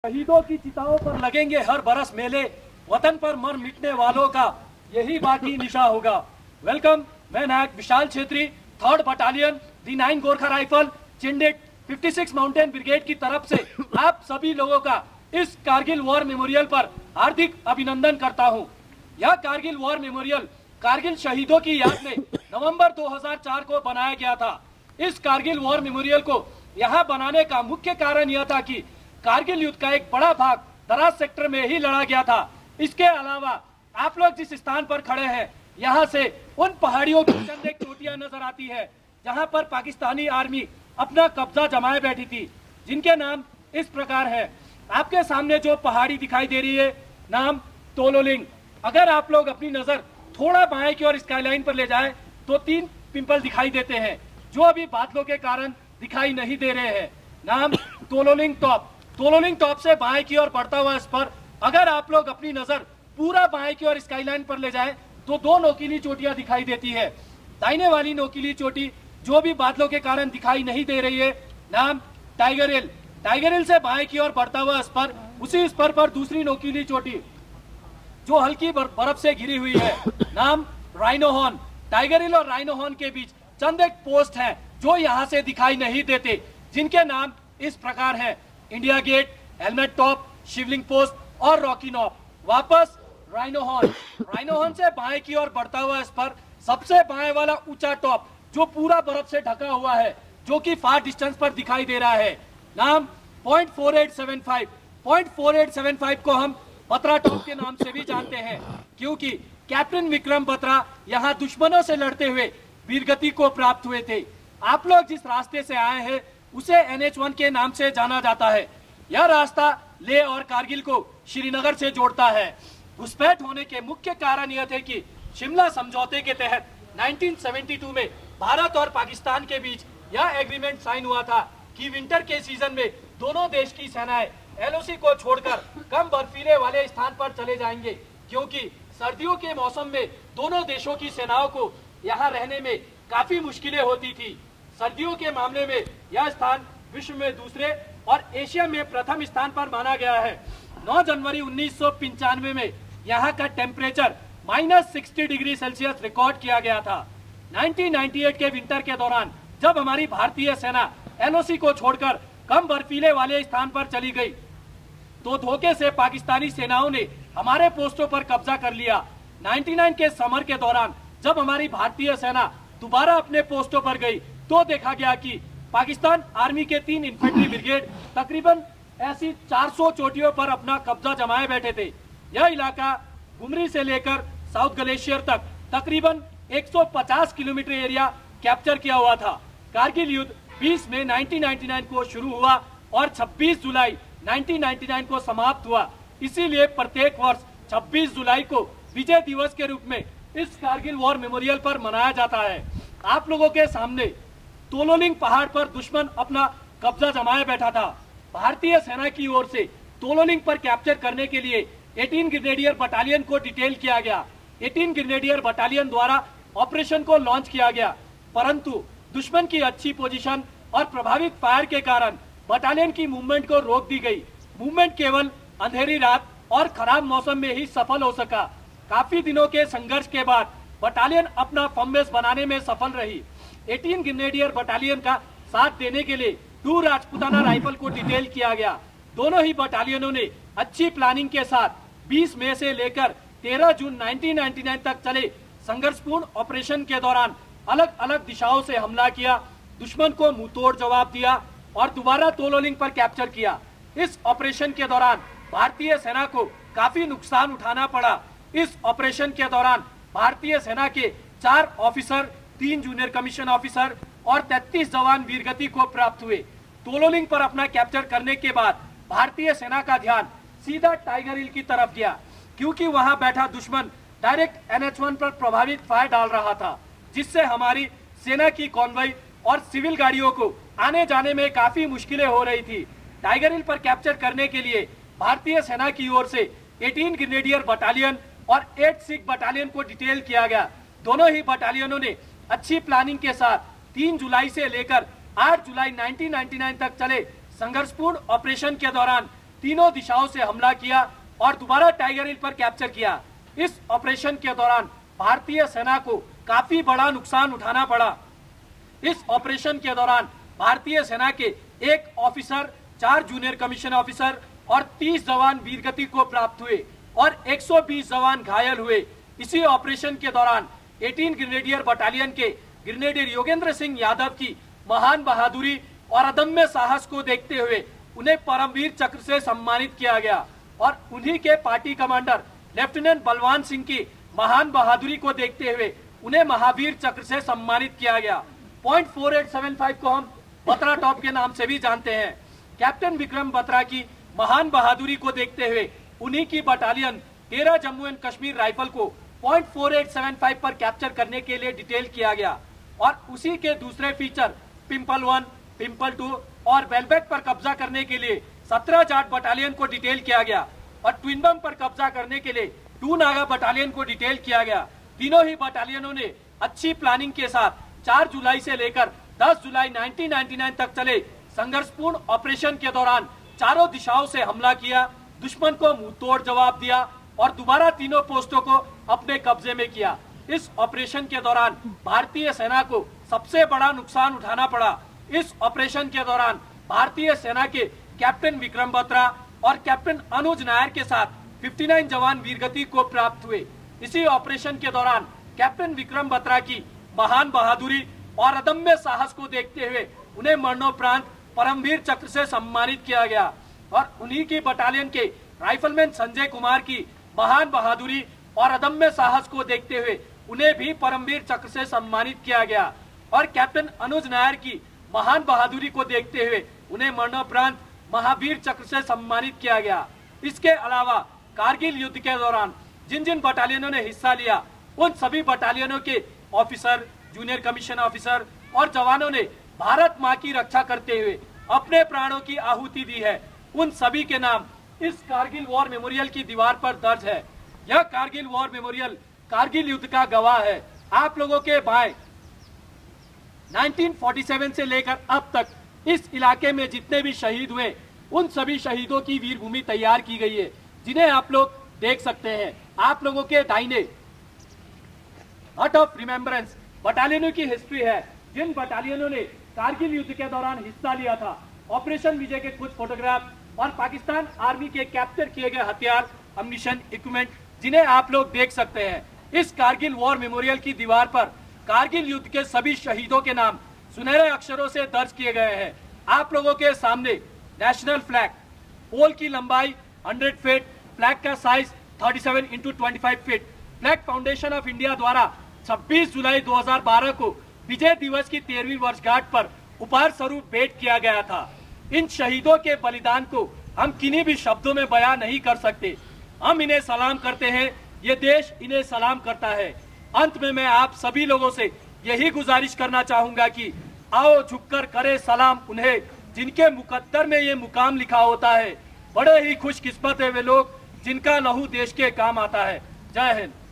शहीदों की चिताओं पर लगेंगे हर बरस मेले, वतन पर मर मिटने वालों का यही बाकी निशा होगा। वेलकम, मैं Naik Vishal Chhetri, 3rd battalion the 9 Gorkha rifle Chindit 56 mountain brigade की तरफ से आप सभी लोगों का इस कारगिल वॉर मेमोरियल पर हार्दिक अभिनंदन करता हूं। यह कारगिल वॉर मेमोरियल कारगिल शहीदों की याद में नवंबर 2004 को बनाया गया था। इस कारगिल वॉर मेमोरियल को यहाँ बनाने का मुख्य कारण यह था कि कारगिल युद्ध का एक बड़ा भाग दराज सेक्टर में ही लड़ा गया था। इसके अलावा आप लोग जिस स्थान पर खड़े हैं, यहाँ से उन पहाड़ियों की चंद एक चोटियां नजर आती है जहाँ पर पाकिस्तानी आर्मी अपना कब्जा जमाए बैठी थी, जिनके नाम इस प्रकार है। आपके सामने जो पहाड़ी दिखाई दे रही है, नाम तोलोलिंग। अगर आप लोग अपनी नजर थोड़ा बाएं की ओर स्काईलाइन पर ले जाए तो 3 पिंपल दिखाई देते हैं जो अभी बादलों के कारण दिखाई नहीं दे रहे हैं। नाम तोलोलिंग टॉप। तोलोलिंग टॉप से बाएं की ओर बढ़ता हुआ इस पर अगर आप लोग अपनी नजर पूरा बाएं की ओर स्काईलाइन पर ले जाएं तो 2 नोकीली चोटियां दिखाई देती है। दाहिने वाली नोकीली चोटी जो भी बादलों के कारण दिखाई नहीं दे रही है, नाम टाइगर हिल। टाइगर हिल से बाएं की ओर बढ़ता हुआ इस पर उसी स्पर पर दूसरी नोकीली चोटी जो हल्की बर्फ से घिरी हुई है, नाम राइनो हॉर्न। टाइगर हिल और राइनो हॉर्न के बीच चंद एक पोस्ट हैं जो यहाँ से दिखाई नहीं देते, जिनके नाम इस प्रकार हैं: India Gate, helmet top, Shivling post और रॉकी नॉप। वापस राइनो हॉर्न। राइनो हॉर्न से बाएं की ओर बढ़ता हुआ इस पर सबसे बाएं वाला ऊंचा टॉप जो पूरा बर्फ से ढका हुआ है, जो कि फार डिस्टेंस पर दिखाई दे रहा है, नाम .4875। .4875 को हम बत्रा टॉप के नाम से भी जानते हैं, क्योंकि कैप्टन विक्रम बत्रा यहाँ दुश्मनों से लड़ते हुए वीरगति को प्राप्त हुए थे। आप लोग जिस रास्ते से आए हैं उसे NH1 के नाम से जाना जाता है। यह रास्ता लेह और कारगिल को श्रीनगर से जोड़ता है। घुसपैठ होने के मुख्य कारण यह थे कि शिमला समझौते के तहत 1972 में भारत और पाकिस्तान के बीच यह एग्रीमेंट साइन हुआ था कि विंटर के सीजन में दोनों देश की सेनाएं LOC को छोड़कर कम बर्फीले वाले स्थान पर चले जाएंगे, क्योंकि सर्दियों के मौसम में दोनों देशों की सेनाओं को यहाँ रहने में काफी मुश्किलें होती थी। सर्दियों के मामले में यह स्थान विश्व में दूसरे और एशिया में प्रथम स्थान पर माना गया है। 9 जनवरी 1995 में यहाँ का टेम्परेचर -60 डिग्री सेल्सियस रिकॉर्ड किया गया था। 1998 के विंटर के दौरान जब हमारी भारतीय सेना LOC को छोड़कर कम बर्फीले वाले स्थान पर चली गई तो धोखे से पाकिस्तानी सेनाओं ने हमारे पोस्टों पर कब्जा कर लिया। 99 के समर के दौरान जब हमारी भारतीय सेना दोबारा अपने पोस्टों पर गई तो देखा गया कि पाकिस्तान आर्मी के 3 इन्फेंट्री ब्रिगेड तकरीबन ऐसी 400 चोटियों पर अपना कब्जा जमाए बैठे थे। यह इलाका गुमरी से लेकर साउथ ग्लेशियर तक तकरीबन 150 किलोमीटर एरिया कैप्चर किया हुआ था। कारगिल युद्ध 20 मई 1999 को शुरू हुआ और 26 जुलाई 1999 को समाप्त हुआ। इसीलिए प्रत्येक वर्ष 26 जुलाई को विजय दिवस के रूप में इस कारगिल वॉर मेमोरियल पर मनाया जाता है। आप लोगों के सामने तोलोलिंग पहाड़ पर दुश्मन अपना कब्जा जमाए बैठा था। भारतीय सेना की ओर से तोलोलिंग पर कैप्चर करने के लिए 18 ग्रेनेडियर बटालियन को डिटेल किया गया। 18 ग्रेनेडियर बटालियन द्वारा ऑपरेशन को लॉन्च किया गया, परंतु दुश्मन की अच्छी पोजीशन और प्रभावित फायर के कारण बटालियन की मूवमेंट को रोक दी गई। मूवमेंट केवल अंधेरी रात और खराब मौसम में ही सफल हो सका। काफी दिनों के संघर्ष के बाद बटालियन अपना फॉर्म बेस बनाने में सफल रही। 18 ग्रेनेडियर बटालियन का साथ देने के लिए 2 राजपूताना राइफल को डिटेल किया गया। दोनों ही बटालियनों ने अच्छी प्लानिंग के साथ 20 मई से लेकर 13 जून 1999 तक चले संघर्षपूर्ण ऑपरेशन के दौरान अलग अलग दिशाओं से हमला किया, दुश्मन को मुंहतोड़ जवाब दिया और दोबारा तोलोलिंग पर कैप्चर किया। इस ऑपरेशन के दौरान भारतीय सेना को काफी नुकसान उठाना पड़ा। इस ऑपरेशन के दौरान भारतीय सेना के 4 ऑफिसर, 3 जूनियर कमीशन ऑफिसर और 33 जवान वीरगति को प्राप्त हुए। तोलोलिंग पर अपना कैप्चर करने के बाद भारतीय सेना का ध्यान सीधा टाइगर हिल की तरफ गया, क्योंकि वहां बैठा दुश्मन डायरेक्ट NH1 पर प्रभावित फायर डाल रहा था, जिससे हमारी सेना की कॉन्वॉय और सिविल गाड़ियों को आने जाने में काफी मुश्किलें हो रही थी। टाइगर हिल पर कैप्चर करने के लिए भारतीय सेना की ओर से 18 ग्रेनेडियर बटालियन और 8 सिख बटालियन को डिटेल किया गया। दोनों ही बटालियनों ने अच्छी प्लानिंग के साथ 3 जुलाई से लेकर 8 जुलाई 1999 तक चले संघर्षपूर्ण ऑपरेशन के दौरान तीनों दिशाओं से हमला किया और दोबारा टाइगर हिल पर कैप्चर किया। इस ऑपरेशन के दौरान भारतीय सेना को काफी बड़ा नुकसान उठाना पड़ा। इस ऑपरेशन के दौरान भारतीय सेना के 1 ऑफिसर, 4 जूनियर कमीशन ऑफिसर और 30 जवान वीरगति को प्राप्त हुए और 120 जवान घायल हुए। इसी ऑपरेशन के दौरान 18 ग्रेनेडियर बटालियन के ग्रेनेडियर योगेंद्र सिंह यादव की महान बहादुरी और अदम्य साहस को देखते हुए उन्हें परमवीर चक्र से सम्मानित किया गया और उन्हीं के party commander lieutenant Balwan Singh की महान बहादुरी को देखते हुए उन्हें महावीर चक्र से सम्मानित किया गया। पॉइंट 4875 को हम बत्रा टॉप के नाम से भी जानते हैं। कैप्टन विक्रम बत्रा की महान बहादुरी को देखते हुए उन्हीं की battalion 13 Jammu and Kashmir rifle को पॉइंट 4875 पर कैप्चर करने के लिए डिटेल किया गया और उसी के दूसरे फीचर पिंपल 1, पिंपल 2 और वेलबेक पर कब्जा करने के लिए 17 जाट बटालियन को डिटेल किया गया और ट्विनबम पर कब्जा करने के लिए 2 नागा बटालियन को डिटेल किया गया। तीनों ही बटालियनों ने अच्छी प्लानिंग के साथ 4 जुलाई से लेकर 10 जुलाई 1999 तक चले संघर्षपूर्ण ऑपरेशन के दौरान चारों दिशाओं से हमला किया, दुश्मन को मुंहतोड़ जवाब दिया और दोबारा तीनों पोस्टों को अपने कब्जे में किया। इस ऑपरेशन के दौरान भारतीय सेना को सबसे बड़ा नुकसान उठाना पड़ा। इस ऑपरेशन के दौरान भारतीय सेना के कैप्टन विक्रम बत्रा और कैप्टन अनुज नायर के साथ 59 जवान वीरगति को प्राप्त हुए। इसी ऑपरेशन के दौरान कैप्टन विक्रम बत्रा की महान बहादुरी और अदम्य साहस को देखते हुए उन्हें मरणोपरांत परमवीर चक्र से सम्मानित किया गया और उन्हीं की बटालियन के राइफलमैन संजय कुमार की महान बहादुरी और अदम्य साहस को देखते हुए उन्हें भी परमवीर चक्र से सम्मानित किया गया और कैप्टन अनुज नायर की महान बहादुरी को देखते हुए उन्हें मरणोपरांत महावीर चक्र से सम्मानित किया गया। इसके अलावा कारगिल युद्ध के दौरान जिन जिन बटालियनों ने हिस्सा लिया उन सभी बटालियनों के ऑफिसर, जूनियर कमीशन ऑफिसर और जवानों ने भारत माँ की रक्षा करते हुए अपने प्राणों की आहुति दी है। उन सभी के नाम इस कारगिल वॉर मेमोरियल की दीवार पर दर्ज है। यह कारगिल वॉर मेमोरियल कारगिल युद्ध का गवाह है। आप लोगों के बाएं 1947 से लेकर अब तक इस इलाके में जितने भी शहीद हुए उन सभी शहीदों की वीर भूमि तैयार की गई है, जिन्हें आप लोग देख सकते हैं। आप लोगों के दाहिने हट ऑफ रिमेम्बरेंस बटालियनों की हिस्ट्री है, जिन बटालियनों ने कारगिल युद्ध के दौरान हिस्सा लिया था। ऑपरेशन विजय के कुछ फोटोग्राफ और पाकिस्तान आर्मी के कैप्चर किए गए हथियार, अम्युनिशन, इक्विपमेंट, जिन्हें आप लोग देख सकते हैं। इस कारगिल वॉर मेमोरियल की दीवार पर कारगिल युद्ध के सभी शहीदों के नाम सुनहरे अक्षरों से दर्ज किए गए हैं। आप लोगों के सामने नेशनल फ्लैग, पोल की लंबाई 100 फीट, फ्लैग का size 37 × 25 feet, flag foundation of India द्वारा 26 जुलाई 2012 को विजय दिवस की 13वीं वर्षगांठ पर उपहार स्वरूप भेंट किया गया था। इन शहीदों के बलिदान को हम किन्हीं भी शब्दों में बयां नहीं कर सकते। हम इन्हें सलाम करते हैं, ये देश इन्हें सलाम करता है। अंत में मैं आप सभी लोगों से यही गुजारिश करना चाहूंगा कि आओ झुककर करे सलाम उन्हें जिनके मुकद्दर में ये मुकाम लिखा होता है। बड़े ही खुशकिस्मत है वे लोग जिनका लहू देश के काम आता है। जय हिंद।